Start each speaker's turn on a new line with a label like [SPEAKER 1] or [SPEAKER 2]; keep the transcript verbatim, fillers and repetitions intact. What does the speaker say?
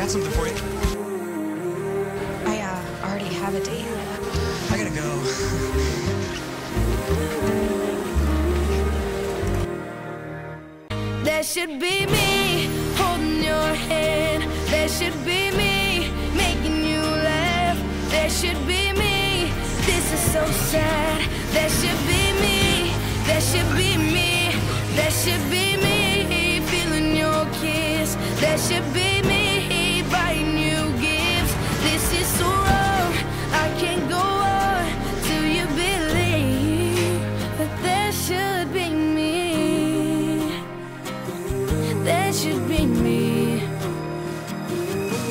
[SPEAKER 1] got something for you.
[SPEAKER 2] I, uh, already have a date.
[SPEAKER 1] I gotta go.
[SPEAKER 3] There should be me holding your hand. There should be me making you laugh. There should be me. This is so sad.